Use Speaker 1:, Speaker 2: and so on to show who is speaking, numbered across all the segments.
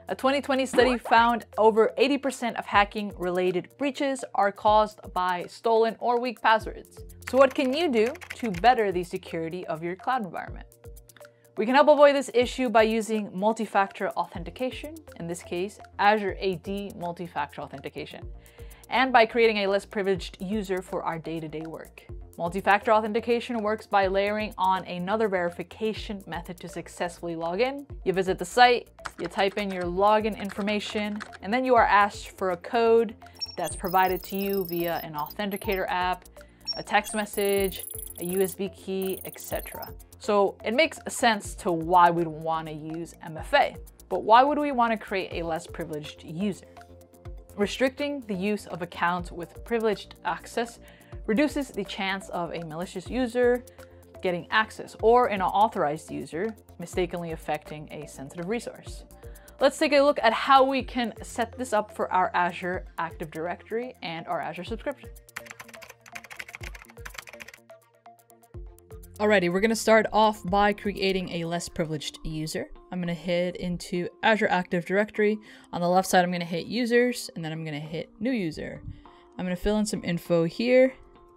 Speaker 1: A 2020 study found over 80% of hacking-related breaches are caused by stolen or weak passwords. So what can you do to better the security of your cloud environment? We can help avoid this issue by using multi-factor authentication, in this case, Azure AD multi-factor authentication, and by creating a less privileged user for our day-to-day work. Multi-factor authentication works by layering on another verification method to successfully log in. You visit the site, you type in your login information, and then you are asked for a code that's provided to you via an authenticator app, a text message, a USB key, etc. So it makes sense to why we'd want to use MFA, but why would we want to create a less privileged user? Restricting the use of accounts with privileged access reduces the chance of a malicious user getting access or an unauthorized user mistakenly affecting a sensitive resource. Let's take a look at how we can set this up for our Azure Active Directory and our Azure subscription. Alrighty, we're going to start off by creating a less privileged user. I'm going to head into Azure Active Directory. On the left side, I'm going to hit users, and then I'm going to hit new user. I'm going to fill in some info here.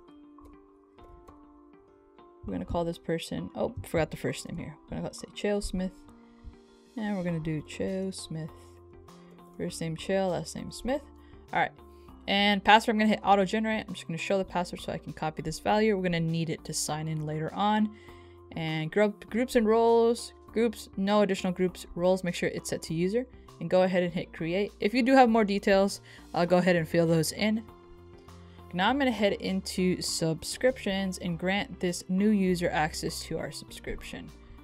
Speaker 1: We're going to call this person, oh, forgot the first name here. I'm going to say Chael Smith. And we're going to do Chael Smith. First name Chael, last name Smith. Alright. And password, I'm going to hit auto generate. I'm just going to show the password so I can copy this value. We're going to need it to sign in later on. And groups and roles. Groups, no additional groups. Roles, make sure it's set to user. And go ahead and hit create. If you do have more details, I'll go ahead and fill those in. Now I'm going to head into subscriptions and grant this new user access to our subscription.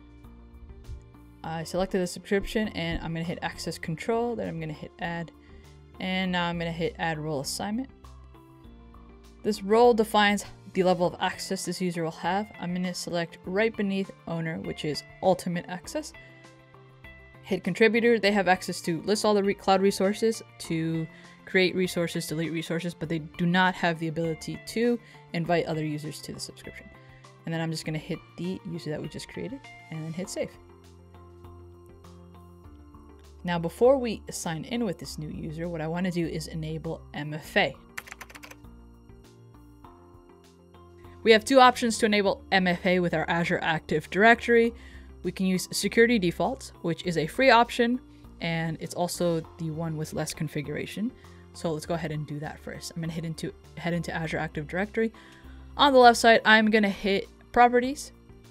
Speaker 1: I selected the subscription and I'm going to hit access control. Then I'm going to hit add. And now I'm going to hit add role assignment. This role defines the level of access this user will have. I'm going to select right beneath owner, which is ultimate access. Hit contributor. They have access to list all the cloud resources, to create resources, delete resources, but they do not have the ability to invite other users to the subscription. And then I'm just going to hit the user that we just created and then hit save. Now, before we sign in with this new user, what I want to do is enable MFA. We have two options to enable MFA with our Azure Active Directory. We can use security defaults, which is a free option, and it's also the one with less configuration. So let's go ahead and do that first. I'm going to head into Azure Active Directory. On the left side, I'm going to hit properties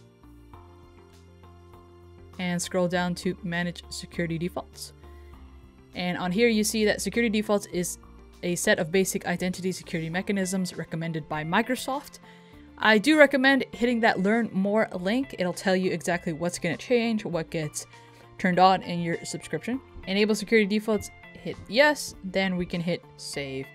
Speaker 1: and scroll down to manage security defaults. And on here, you see that security defaults is a set of basic identity security mechanisms recommended by Microsoft. I do recommend hitting that learn more link. It'll tell you exactly what's going to change, what gets turned on in your subscription. Enable security defaults, hit yes, then we can hit save.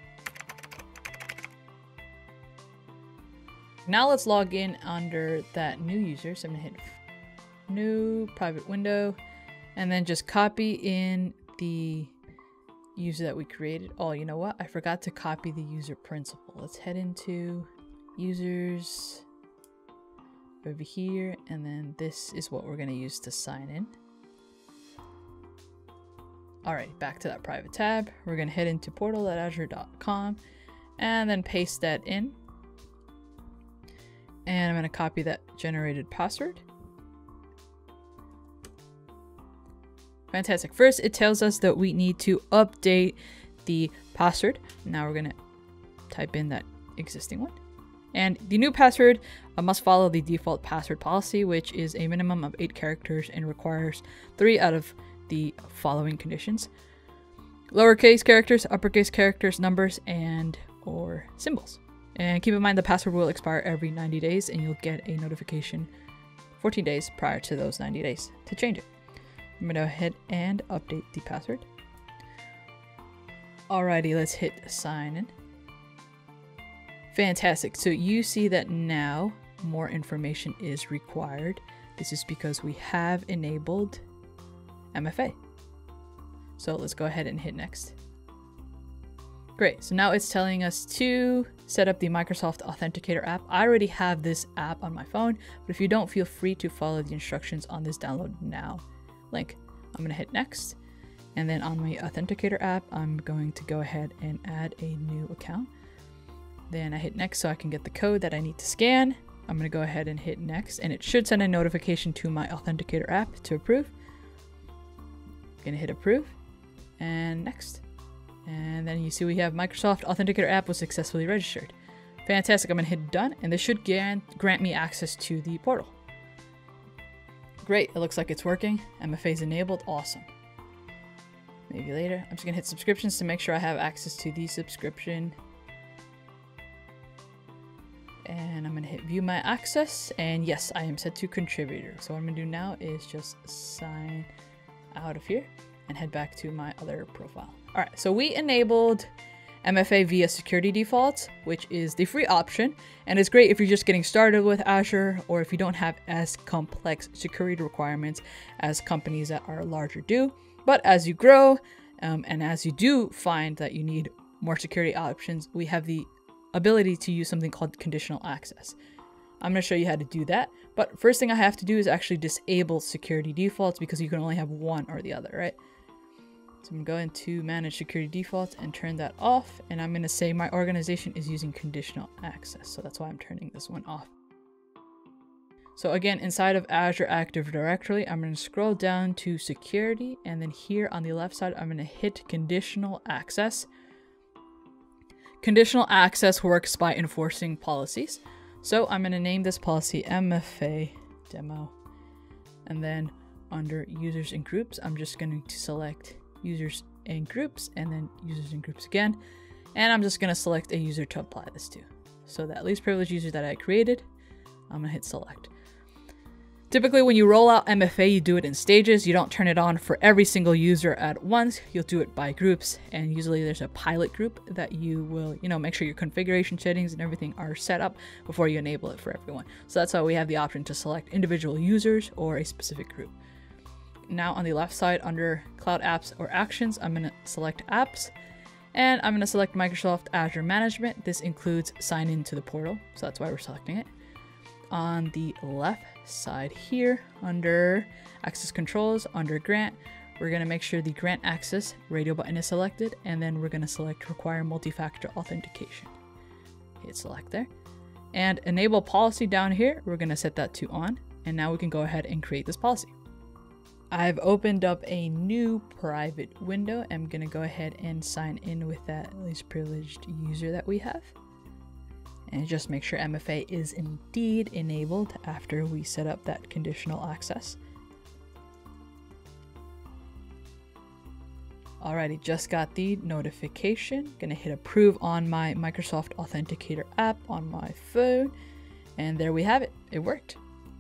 Speaker 1: Now let's log in under that new user. So I'm going to hit new private window and then just copy in the user that we created. Oh, you know what? I forgot to copy the user principal. Let's head into users over here, and then this is what we're going to use to sign in. All right, back to that private tab. We're going to head into portal.azure.com and then paste that in. And I'm going to copy that generated password. Fantastic. First, it tells us that we need to update the password. Now we're going to type in that existing one. And the new password must follow the default password policy, which is a minimum of 8 characters and requires 3 out of the following conditions: lowercase characters, uppercase characters, numbers, and or symbols. And keep in mind the password will expire every 90 days and you'll get a notification 14 days prior to those 90 days to change it. I'm going to go ahead and update the password. Alrighty, let's hit sign in. Fantastic. So you see that now more information is required. This is because we have enabled MFA. So let's go ahead and hit next. Great. So now it's telling us to set up the Microsoft Authenticator app. I already have this app on my phone, but if you don't, feel free to follow the instructions on this download now link. I'm going to hit next. And then on my Authenticator app, I'm going to go ahead and add a new account. Then I hit next so I can get the code that I need to scan. I'm going to go ahead and hit next, and it should send a notification to my Authenticator app to approve. I'm going to hit approve and next. And then you see we have Microsoft Authenticator app was successfully registered. Fantastic. I'm going to hit done, and this should grant me access to the portal. Great. It looks like it's working. MFA is enabled. Awesome. Maybe later. I'm just going to hit subscriptions to make sure I have access to the subscription. And I'm going to hit view my access. And yes, I am set to contributor. So what I'm going to do now is just sign out of here and head back to my other profile. All right, so we enabled MFA via security defaults, which is the free option. And it's great if you're just getting started with Azure or if you don't have as complex security requirements as companies that are larger do. But as you grow and as you do find that you need more security options, we have the ability to use something called conditional access. I'm going to show you how to do that. But first thing I have to do is actually disable security defaults because you can only have one or the other, right? So I'm going to manage security defaults and turn that off. And I'm going to say my organization is using conditional access. So that's why I'm turning this one off. So again, inside of Azure Active Directory, I'm going to scroll down to security. And then here on the left side, I'm going to hit conditional access. Conditional access works by enforcing policies. So I'm going to name this policy MFA demo. And then under users and groups, I'm just going to select users and groups and then users and groups again. And I'm just going to select a user to apply this to. So that least privileged user that I created, I'm going to hit select. Typically, when you roll out MFA, you do it in stages. You don't turn it on for every single user at once. You'll do it by groups. And usually there's a pilot group that you will, make sure your configuration settings and everything are set up before you enable it for everyone. So that's how we have the option to select individual users or a specific group. Now on the left side under Cloud Apps or Actions, I'm going to select Apps. And I'm going to select Microsoft Azure Management. This includes sign into the portal. So that's why we're selecting it. On the left side here under access controls under grant, we're going to make sure the grant access radio button is selected, and then we're going to select require multi-factor authentication. Hit select there, and enable policy down here, we're going to set that to on, and now we can go ahead and create this policy. I've opened up a new private window. I'm going to go ahead and sign in with that least privileged user that we have. And just make sure MFA is indeed enabled after we set up that conditional access. Alrighty, just got the notification. Gonna hit approve on my Microsoft Authenticator app on my phone. And there we have it. It worked.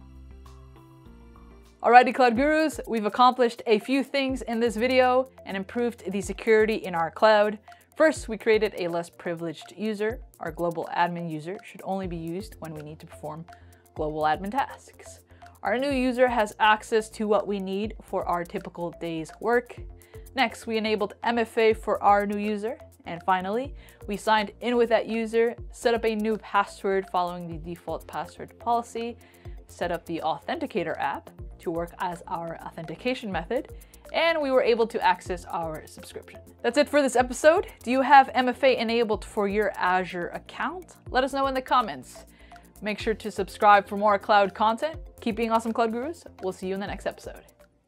Speaker 1: Alrighty, Cloud Gurus, we've accomplished a few things in this video and improved the security in our cloud. First, we created a less privileged user. Our global admin user should only be used when we need to perform global admin tasks. Our new user has access to what we need for our typical day's work. Next, we enabled MFA for our new user. And finally, we signed in with that user, set up a new password following the default password policy, set up the Authenticator app to work as our authentication method, and we were able to access our subscription. That's it for this episode. Do you have MFA enabled for your Azure account? Let us know in the comments. Make sure to subscribe for more cloud content. Keep being awesome, Cloud Gurus. We'll see you in the next episode.